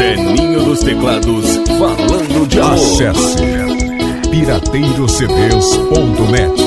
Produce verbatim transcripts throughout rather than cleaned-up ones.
Zeninho dos teclados, falando de amor. Acesse pirateiro c ds ponto net.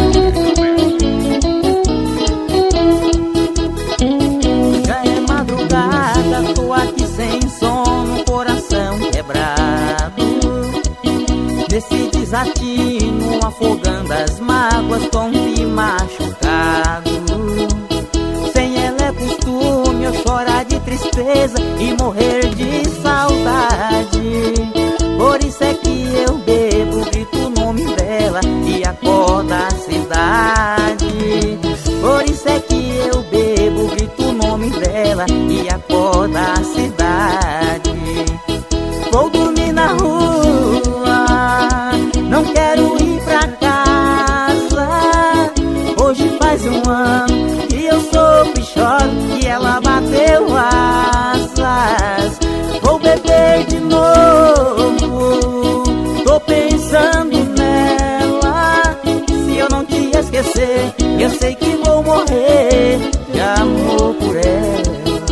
Já é madrugada, tô aqui sem sono, coração quebrado. Nesse desatino, afogando as mágoas, tonto e machucado. Sem ela é costume eu chorar de tristeza e morrer de saudade. Por isso é que eu bebo, grito o nome dela e acordo a cidade. Por isso é que eu bebo, grito o nome dela e acordo a cidade. Vou dormir na rua, não quero ir pra casa. Hoje faz um ano que eu sofro e choro que ela bateu asas. Vou beber de novo, tô pensando nela. Se eu não te esquecer, eu sei que vou morrer de amor por ela.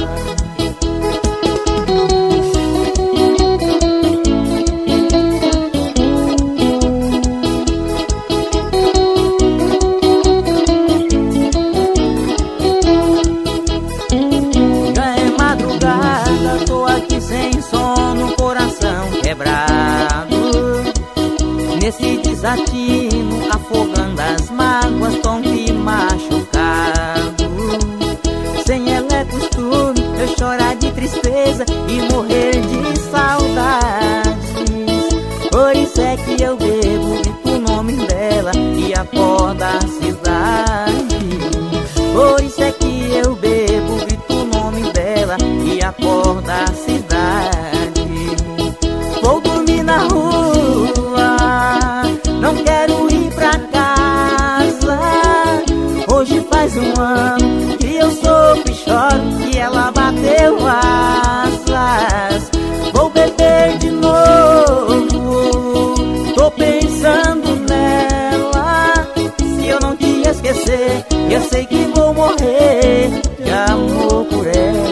Nesse desatino, afogando as mágoas, tonto e machucado. Sem ela é costume eu chorar de tristeza e morrer de saudades. Por isso é que eu bebo, grito o nome dela e acordo a cidade. Por isso é que eu bebo, grito o nome dela e acordo a cidade. Vou dormir na rua, não quero ir pra casa. Hoje faz um ano que eu sofro e choro que ela bateu asas. Vou beber de novo, tô pensando nela. Se eu não te esquecer, eu sei que vou morrer de amor por ela.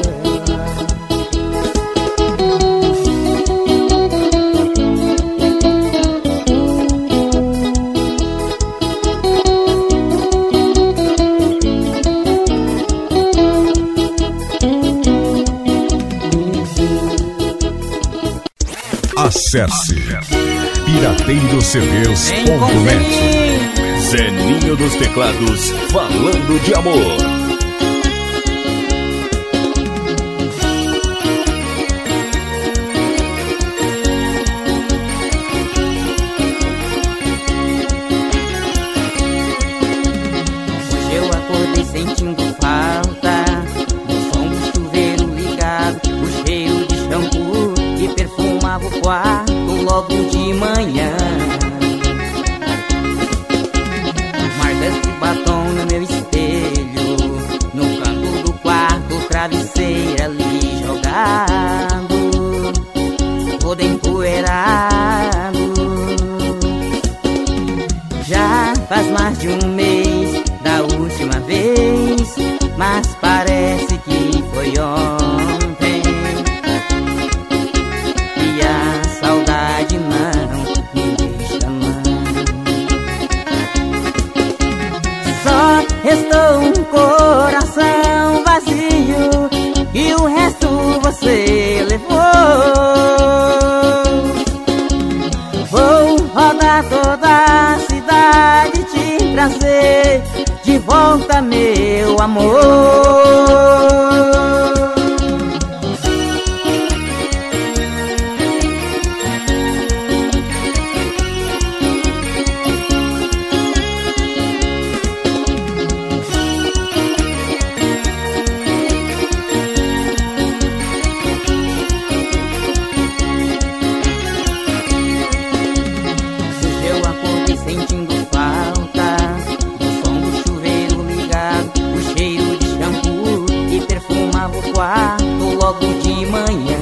Acesse pirateiro c ds ponto net. Zeninho dos teclados, falando de amor. Hoje eu acordei sentindo falta do som do chuveiro ligado, o cheiro de shampoo que perfumava o quarto logo de manhã. Marcas de batom no meu espelho, no canto do quarto, travesseiro ali jogado, todo empoeirado. Já faz mais de um mês da última vez, mas parece que foi ontem. E a saudade não me deixa não. Só restou um coração vazio e o resto você levou. Vou rodar toda a cidade, te trazer de volta, meu amor. Logo de manhã,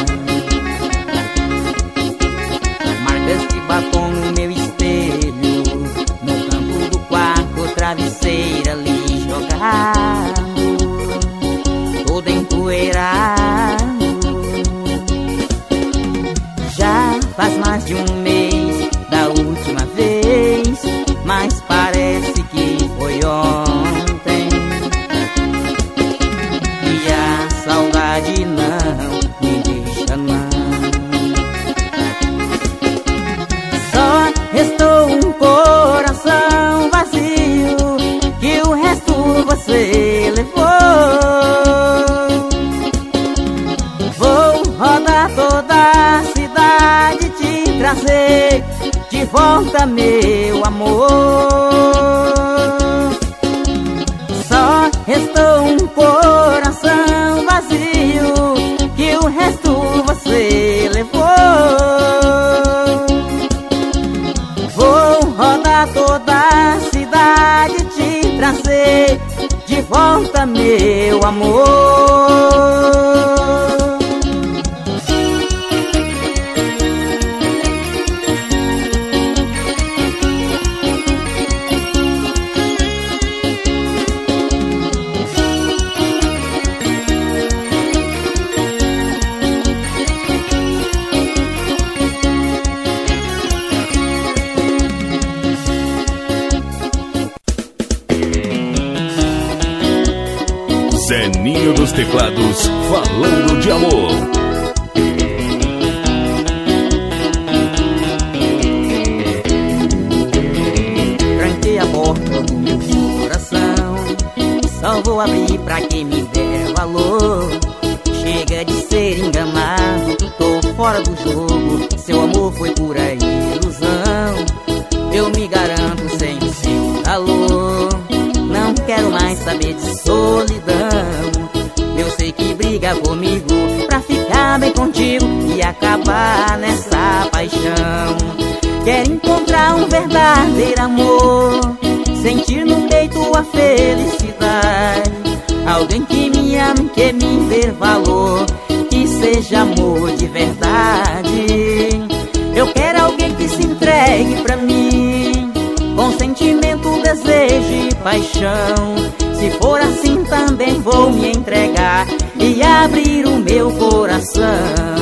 marcas de batom no meu espelho, no canto do quarto, travesseiro ali jogado, todo empoeirado. mais de um mês da última vez, mas parece que foi ontem. E a saudade não me deixa não. Só restou um coração vazio, que o resto você levou. Vou rodar toda a cidade, te trazer de volta, meu amor. Só restou um coração vazio, que o resto você levou. Vou rodar toda a cidade, te trazer de volta, meu amor. Zeninho dos Teclados, falando de amor. Tranquei a porta do meu coração, só vou abrir pra quem me der valor. Chega de ser enganado, tô fora do jogo, seu amor foi pura ilusão. Eu me garanto sem o seu calor, não quero mais saber de solidão. Eu sei que briga comigo pra ficar bem contigo e acabar nessa paixão. Quero encontrar um verdadeiro amor, sentir no peito a felicidade. Alguém que me ame, que me dê valor, que seja amor de verdade. Eu quero alguém que se entregue pra mim, com sentimento, desejo e paixão. Se for assim também vou me entregar e abrir o meu coração.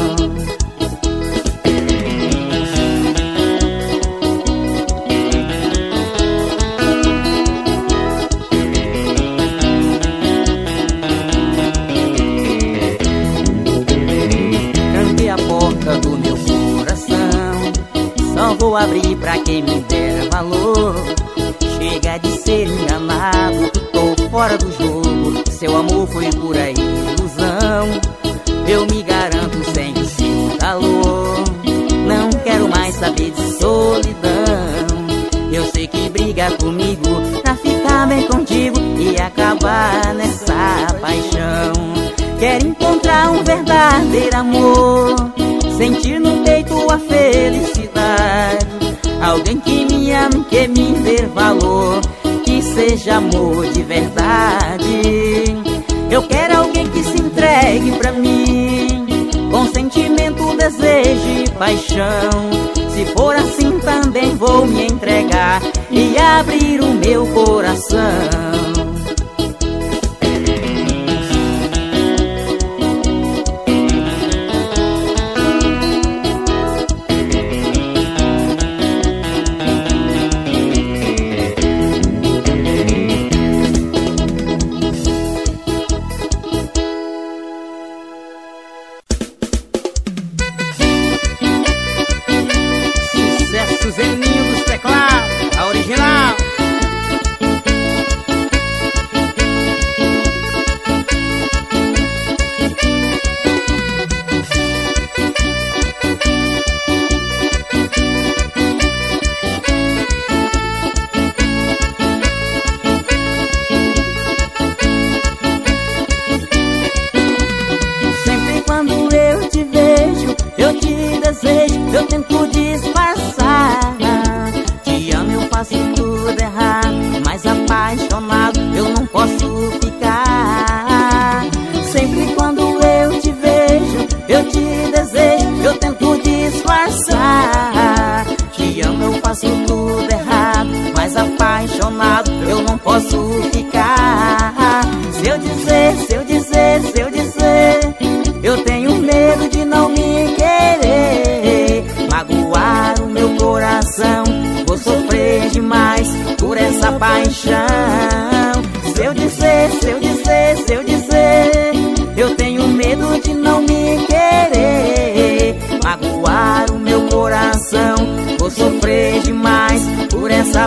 Tranquei a porta do meu coração, só vou abrir pra quem me der valor. Chega de ser enganado, tô fora do jogo, seu amor foi pura ilusão. Eu me garanto sem o seu calor, não quero mais saber de solidão. Eu sei que briga comigo pra ficar bem contigo e acabar nessa paixão. Quero encontrar um verdadeiro amor, sentir no peito a felicidade. Alguém que me ame, que me dê valor, que seja amor de verdade. Eu quero alguém que se entregue pra mim, com sentimento, desejo e paixão. Se for assim também vou me entregar e abrir o meu coração. Zeninho dos Teclados, a original.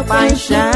essa paixão.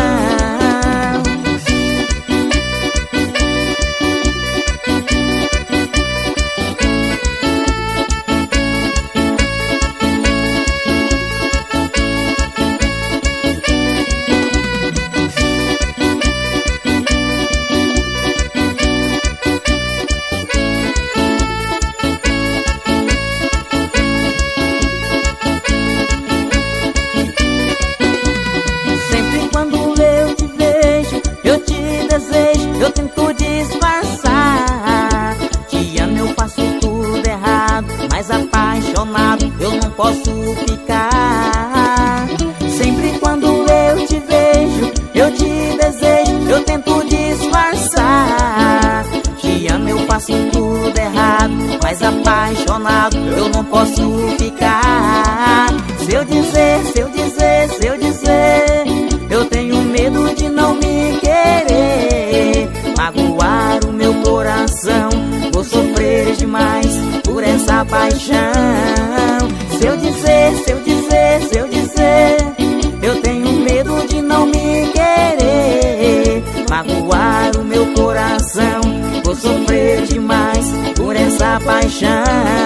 Eu tento disfarçar. Te amo, eu faço tudo errado, mas apaixonado eu não posso ficar. Sempre quando eu te vejo, eu te desejo, eu tento disfarçar. Te amo, eu faço tudo errado, mas apaixonado eu não posso ficar. Se eu dizer, se eu dizer, se eu dizer, eu tenho medo de não me querer, magoar o meu coração. Vou sofrer demais por essa paixão. Se eu dizer, se eu dizer, se eu dizer, eu tenho medo de não me querer, magoar o meu coração. Vou sofrer demais por essa paixão.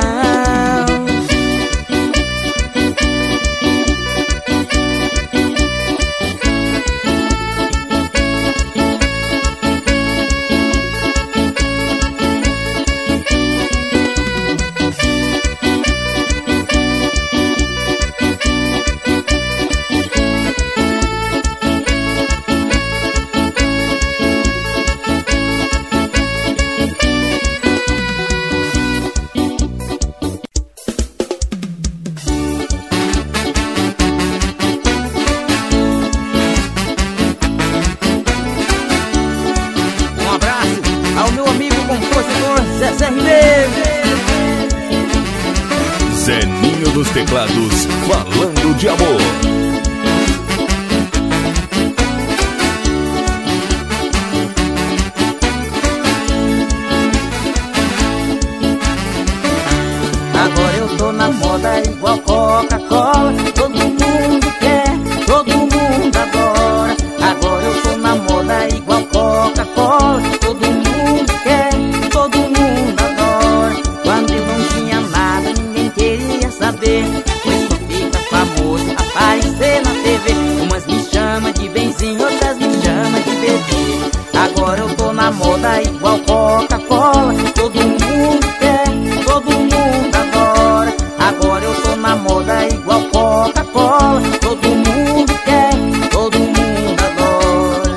Zeninho dos teclados, falando de amor. Agora eu tô na moda igual Coca-Cola. Todo mundo quer, todo mundo adora. Agora eu tô na moda igual Coca-Cola. Todo mundo quer, todo mundo adora. Quando eu não tinha nada, ninguém queria saber, pois só fica famoso aparecer na T V. Umas me chamam de benzinho, outras me chamam de bebê. Agora eu tô na moda igual Coca-Cola. Todo mundo quer, todo mundo adora. Agora eu tô na moda igual Coca-Cola. Todo mundo quer, todo mundo adora.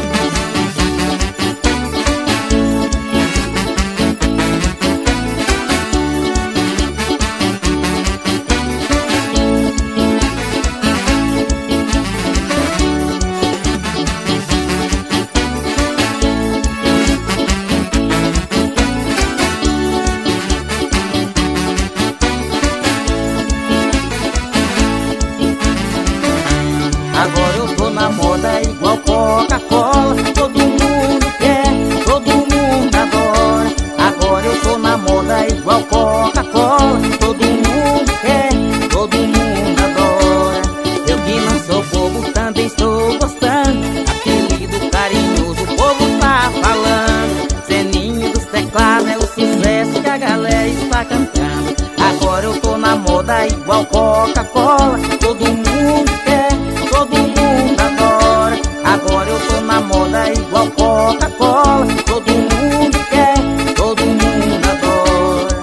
Agora eu tô na moda igual Coca-Cola. Todo mundo quer, todo mundo adora. Agora eu tô na moda igual Coca-Cola. Todo mundo quer, todo mundo adora. Eu que não sou bobo também estou gostando. Apelido carinhoso o povo tá falando. Zeninho dos teclados é o sucesso que a galera está cantando. Agora eu tô na moda igual Coca-Cola. Todo mundo quer, todo mundo adora. Agora eu tô na moda igual Coca-Cola. Todo mundo quer, todo mundo adora.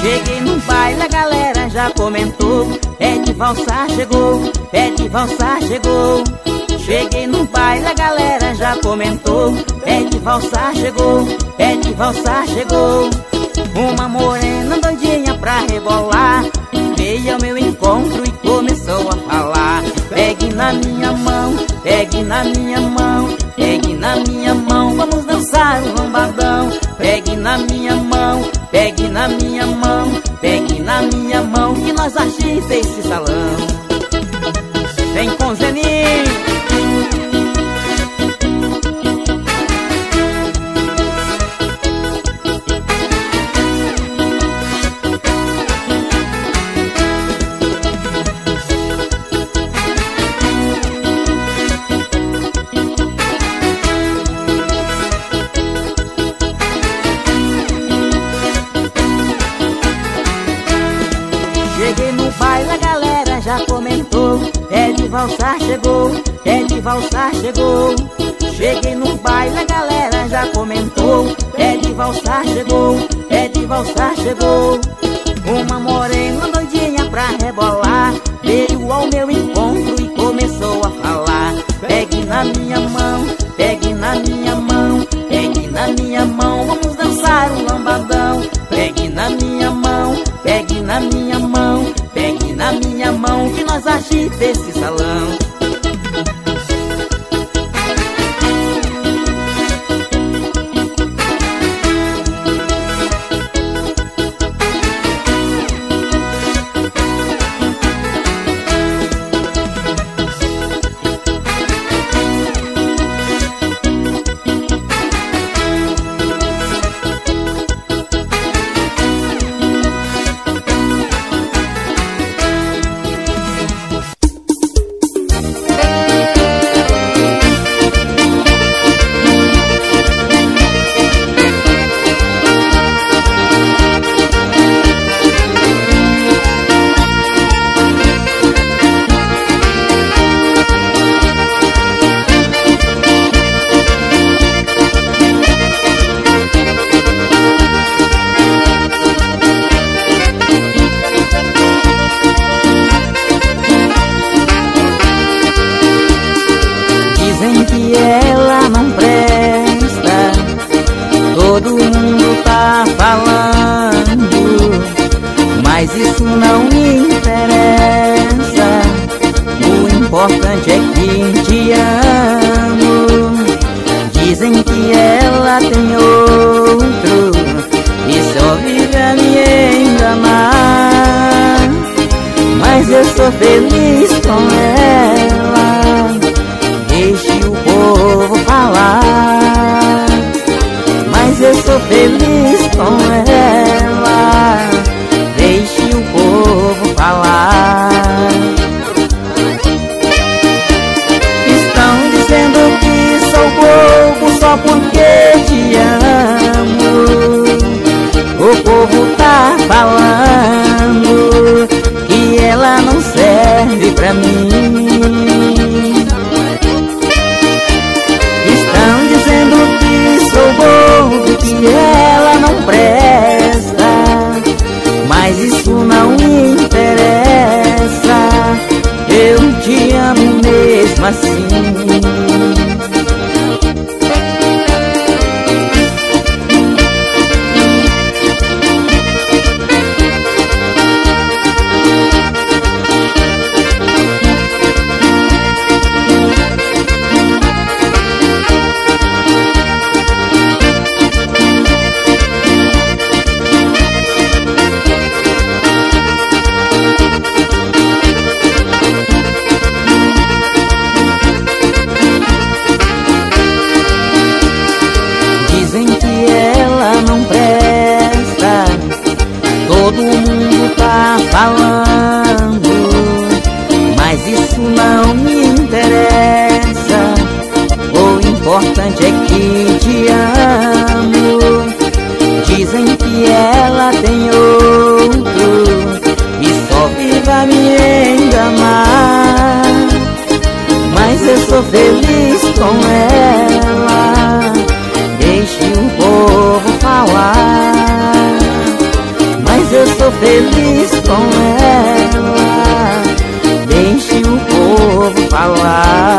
Cheguei no baile, a galera já comentou. Pé de valsa chegou, pé de valsa chegou. Cheguei no baile, a galera já comentou. Pé de valsa chegou, pé de valsa chegou. Uma morena doidinha pra rebolar veio ao meu encontro e começou a falar. Pegue na minha mão, pegue na minha mão, pegue na minha mão, vamos dançar um lambadão. Pegue na minha mão, pegue na minha mão, pegue na minha mão, que nós agita esse salão. Vem com Zeninho. Cheguei no baile, a galera já comentou. Pé de valsa chegou, pé de valsa chegou. Cheguei no baile, a galera já comentou. Pé de valsa chegou, pé de valsa chegou. Uma morena doidinha pra rebolar veio ao meu encontro e começou a falar. Pegue na minha mão, pegue na minha mão, pegue na minha mão, vamos dançar um lambadão. Pegue na minha mão, pegue na minha mão, pegue na minha mão, que nós agita esse salão. Mas isso não me interessa. O importante é que te amo. Dizem que ela tem outro e só vive a me enganar. Mas eu sou feliz com ela. Deixe o povo falar. Mas eu sou feliz com ela. Deixe o povo falar. Estão dizendo que sou bobo só porque te amo. O povo tá falando que ela não serve pra mim. Estão dizendo que sou bobo, que ela não presta. Mas isso não me interessa. Eu te amo mesmo assim. Todo mundo tá falando, mas isso não me interessa. O importante é que te amo. Dizem que ela tem outro e só vive a me enganar. Mas eu sou feliz com ela. Deixe o povo falar. Mas eu sou sou feliz com ela. Deixe o povo falar.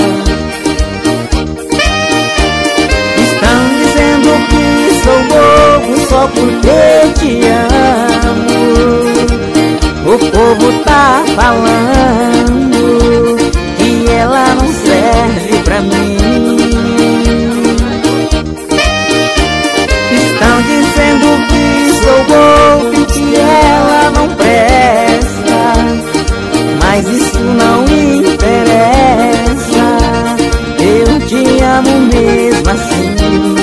Estão dizendo que sou bobo só porque te amo. O povo tá falando que ela não serve pra mim. Estão dizendo que sou bobo e que ela não presta, mas isso não interessa. Eu te amo mesmo assim.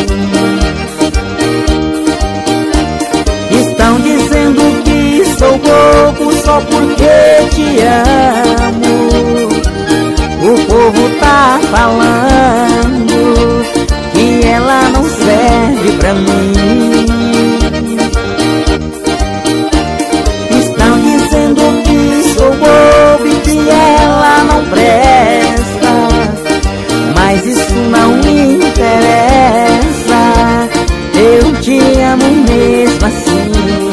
Estão dizendo que sou bobo só porque te amo. O povo tá falando que ela não serve pra mim. Estão dizendo que sou bobo e que ela não presta, mas isso não me interessa. Eu te amo mesmo assim.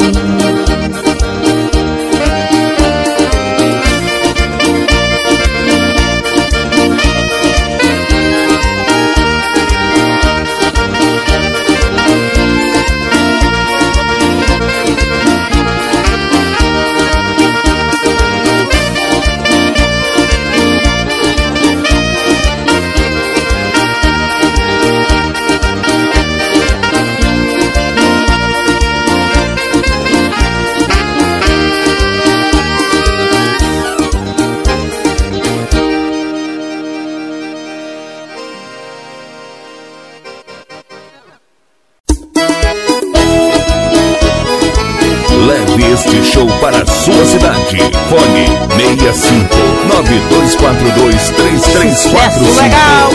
Leve este show para a sua cidade. Fone seis cinco nove dois quatro dois três três quatro cinco. Legal.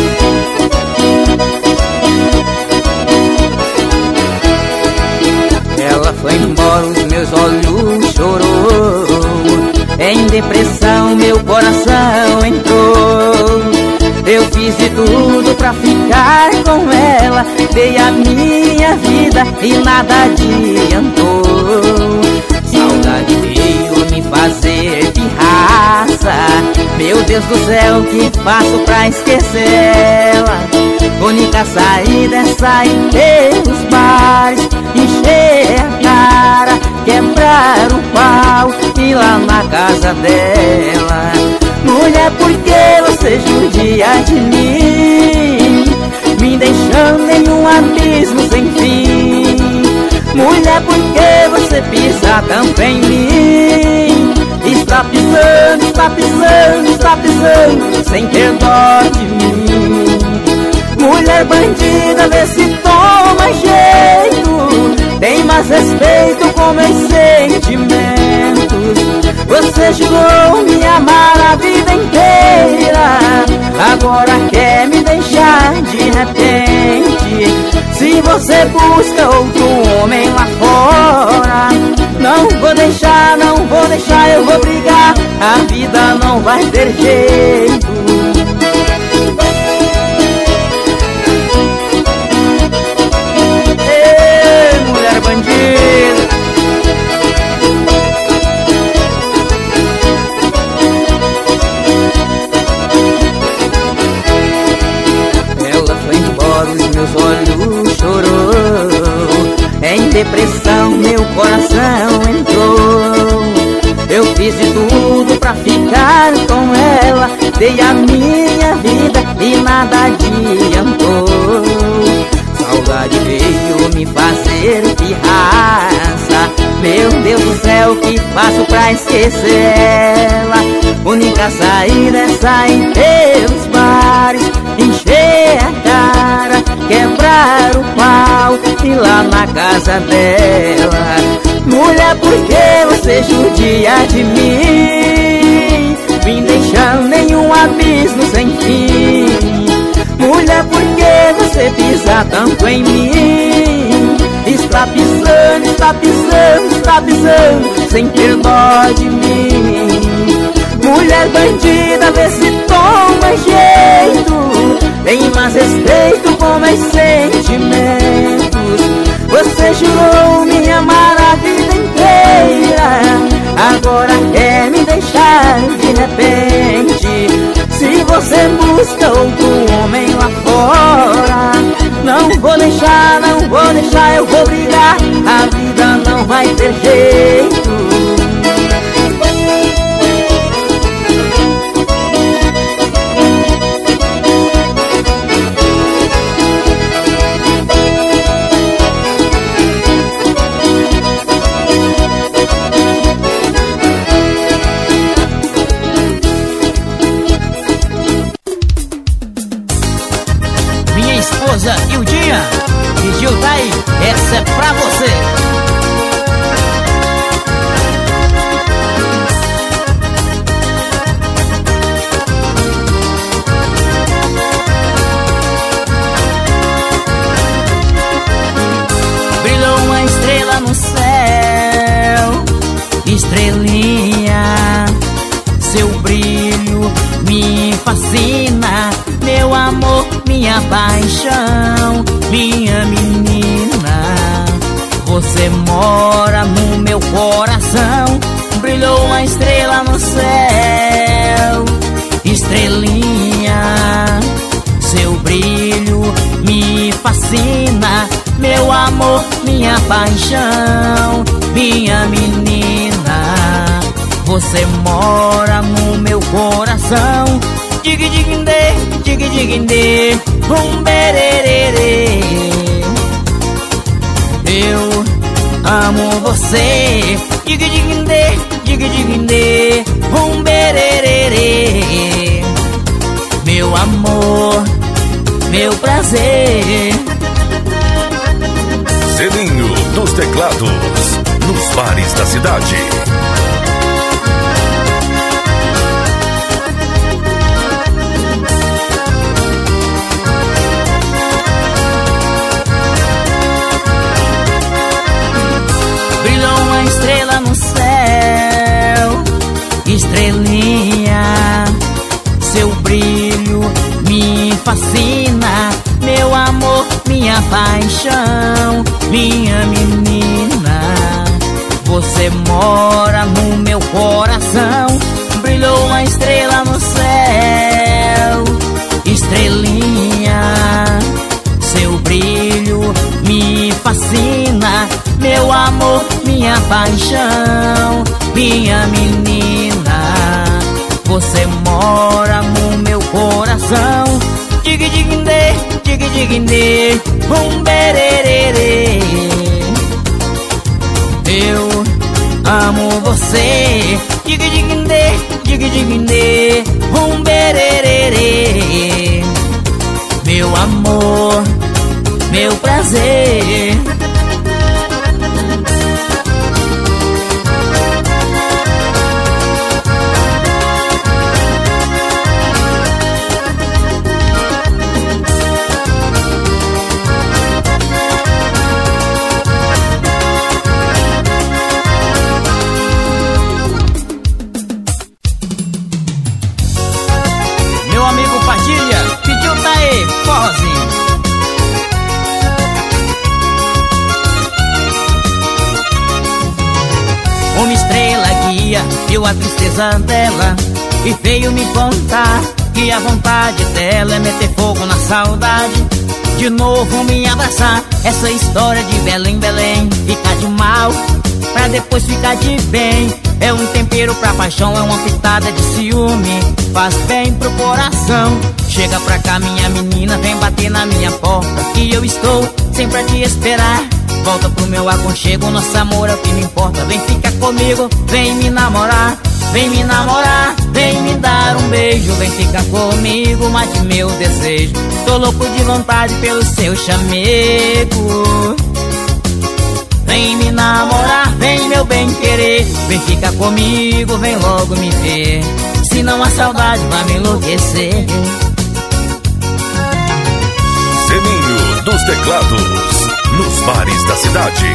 Ela foi embora, os meus olhos chorou. Em depressão meu coração entrou. Eu fiz de tudo pra ficar com ela, dei a minha vida e nada adiantou. Saudade veio me fazer pirraça. Meu Deus do céu, que faço pra esquecê-la? Única saída é sair pelos bares, encher a cara, quebrar o pau e ir lá na casa dela. Mulher, por que você judia de mim, me deixando em um abismo sem fim? Mulher, por que você pisa tanto em mim? Está pisando, está pisando, está pisando, sem ter dó de mim. Mulher bandida, vê se toma jeito, tem mais respeito com meus sentimentos. Você jurou me amar a vida inteira, agora quer me deixar de repente. Se você busca outro homem lá fora, não vou deixar, não vou deixar, eu vou brigar. A vida não vai ter jeito. Ei, mulher bandida, ela foi embora, os meus olhos chorou. Em depressão meu coração entrou. Eu fiz de tudo pra ficar com ela, dei a minha vida e nada adiantou. Saudade veio me fazer pirraça. Meu Deus do céu, que faço pra esquecê-la? Única saída é sair pelos bares, encher a cara, quebrar o pau e ir lá na casa dela. Mulher, por que você judia de mim, me deixando em um abismo sem fim? Mulher, por que você pisa tanto em mim? Está pisando, está pisando, está pisando, sem ter dó de mim. Mulher bandida, vê se toma jeito, tem mais respeito com meus sentimentos. Você jurou me amar a vida inteira, ter jeito. E o dia pediu, tá aí, essa é pra você. Brilhou uma estrela no céu, estrelinha, seu brilho me fascina, meu amor, minha paixão, minha menina. Você mora no meu coração. Brilhou uma estrela no céu, estrelinha, seu brilho me fascina, meu amor, minha paixão, minha menina. Você mora no meu coração. Dig digindê, dig digindê, um bererê. Eu amo você. Dig digindê, dig digindê, um bererê. Meu amor, meu prazer. Selinho dos Teclados, nos bares da cidade. Estrela no céu, estrelinha, seu brilho me fascina, meu amor, minha paixão, minha menina. Você mora no meu coração. Brilhou uma estrela no céu, estrelinha, seu brilho me fascina, meu amor, minha paixão, minha menina. Você mora no meu coração. Dig digindê, dig digindê, um bererê. Eu amo você. Dig digindê, dig digindê, um bererê. Meu amor, meu prazer. Uma estrela guia, viu a tristeza dela e veio me contar que a vontade dela é meter fogo na saudade, de novo me abraçar. Essa história de Belém, Belém, ficar de mal pra depois ficar de bem. É um tempero pra paixão, é uma pitada de ciúme, faz bem pro coração. Chega pra cá minha menina, vem bater na minha porta, que eu estou sempre a te esperar. Volta pro meu aconchego, nosso amor é o que me importa. Vem ficar comigo, vem me namorar, vem me namorar, vem me dar um beijo. Vem ficar comigo, mate meu desejo. Tô louco de vontade pelo seu chamego. Vem me namorar, vem meu bem querer. Vem ficar comigo, vem logo me ver, senão a saudade vai me enlouquecer. Selinho dos Teclados, nos bares da cidade.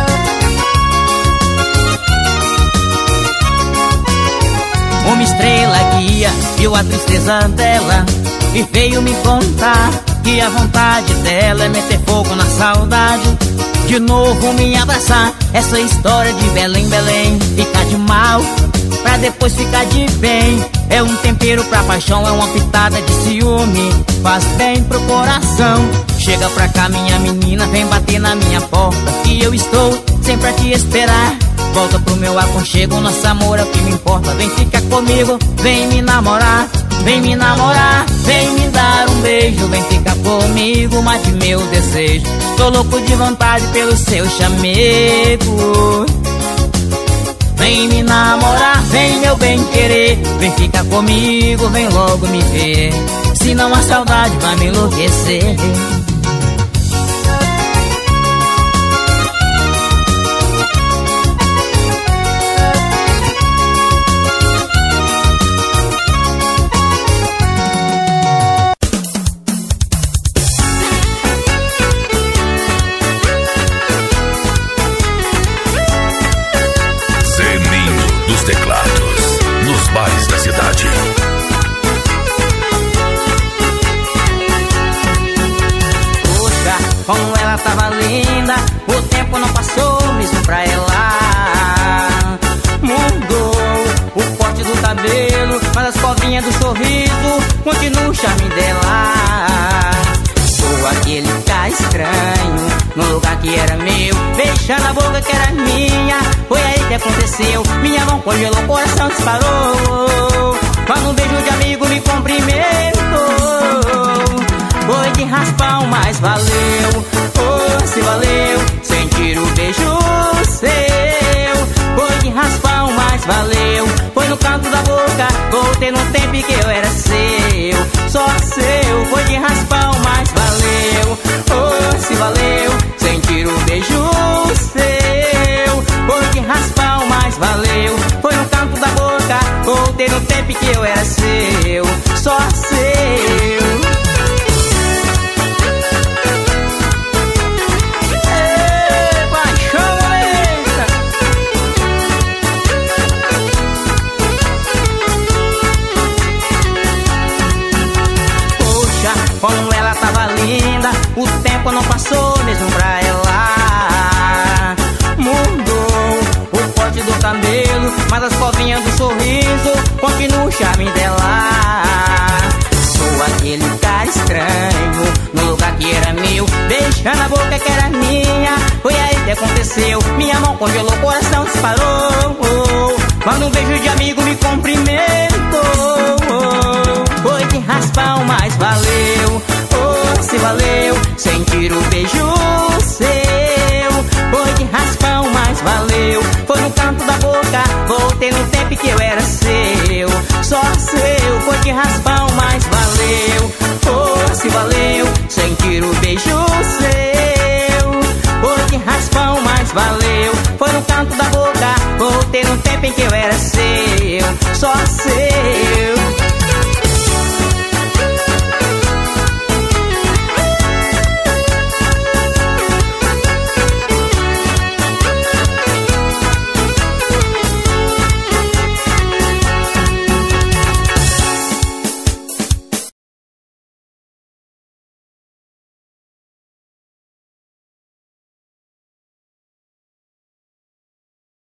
Uma estrela guia, viu a tristeza dela e veio me contar que a vontade dela é meter fogo na saudade, de novo me abraçar. Essa história de Belém, Belém, ficar de mal pra depois ficar de bem. É um tempero pra paixão, é uma pitada de ciúme, faz bem pro coração. Chega pra cá minha menina, vem bater na minha porta, que eu estou sempre a te esperar. Volta pro meu aconchego, nosso amor é o que me importa. Vem ficar comigo, vem me namorar, vem me namorar, vem me dar um beijo. Vem ficar comigo, mate meu desejo. Tô louco de vontade pelo seu chamego. Vem me namorar, vem meu bem querer. Vem ficar comigo, vem logo me ver, senão a saudade vai me enlouquecer. Bares da cidade. Poxa, como ela tava linda, o tempo não passou mesmo pra ela. Mudou o corte do cabelo, mas as covinhas do sorriso continua o charme dela. Sou aquele cara estranho, no lugar que era meu, beijando a boca que era minha. Foi aí que aconteceu, minha mão congelou, o coração disparou. Quando um beijo de amigo me cumprimentou, foi de raspão, mas valeu. Oh, se valeu, sentir o beijo seu. Foi de raspão, mas valeu. Foi no canto da boca, voltei no tempo que eu era seu, só seu. Foi de raspão, mas valeu. Oh, se valeu, sentir o beijo seu. Foi de raspão, mas valeu. Foi no canto da boca, voltei no tempo que eu era seu, só seu. Ei, paixão lenta. Poxa, como ela tava linda, o tempo não passou mesmo pra ela. Mudou o corte do cabelo, mas as covinhas do sorriso continua o charme dela. Sou aquele cara estranho, no lugar que era meu, beijando a boca que era minha. Foi aí que aconteceu, minha mão congelou, o coração disparou. Quando um beijo de amigo me cumprimentou, foi de raspão, mas valeu. Oh, se valeu, sentir o beijo seu. Foi de raspão, mas valeu. Foi no canto da boca, voltei no tempo que eu era seu, só seu. Foi de raspão, mas valeu. Oh, se valeu, sentir o beijo seu. Foi de raspão, mas valeu. Foi no canto da boca, voltei no tempo em que eu era seu.